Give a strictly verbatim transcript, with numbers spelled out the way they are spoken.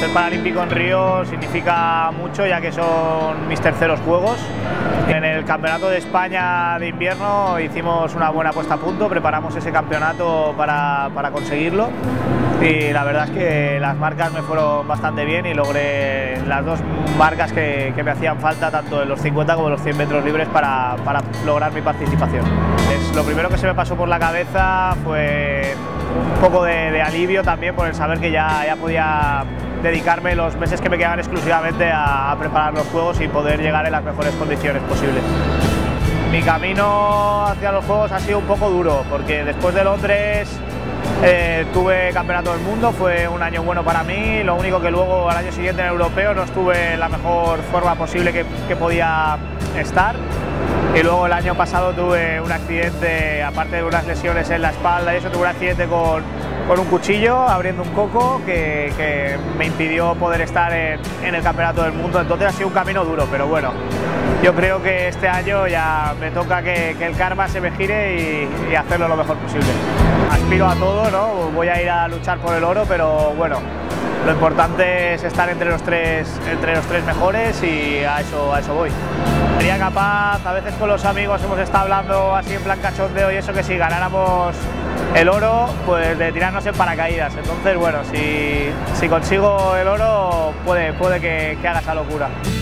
paralímpico en Río significa mucho, ya que son mis terceros Juegos. En el Campeonato de España de invierno hicimos una buena puesta a punto, preparamos ese campeonato para, para conseguirlo y la verdad es que las marcas me fueron bastante bien y logré las dos marcas que, que me hacían falta, tanto en los cincuenta como en los cien metros libres, para, para lograr mi participación. Es, lo primero que se me pasó por la cabeza fue un poco de, de alivio también por el saber que ya, ya podía dedicarme los meses que me quedaban exclusivamente a, a preparar los Juegos y poder llegar en las mejores condiciones posibles. Mi camino hacia los Juegos ha sido un poco duro, porque después de Londres eh, tuve Campeonato del Mundo, fue un año bueno para mí, lo único que luego al año siguiente en el Europeo no estuve en la mejor forma posible que, que podía estar. Y luego el año pasado tuve un accidente, aparte de unas lesiones en la espalda y eso, tuve un accidente con, con un cuchillo abriendo un coco que, que me impidió poder estar en, en el Campeonato del Mundo. Entonces ha sido un camino duro, pero bueno, yo creo que este año ya me toca que, que el karma se me gire y, y hacerlo lo mejor posible. Aspiro a todo, ¿no? Voy a ir a luchar por el oro, pero bueno, lo importante es estar entre los tres, entre los tres mejores y a eso, a eso voy. Sería capaz, a veces con los amigos hemos estado hablando así en plan cachondeo y eso, que si ganáramos el oro, pues de tirarnos en paracaídas. Entonces, bueno, si, si consigo el oro, puede, puede que, que haga esa locura.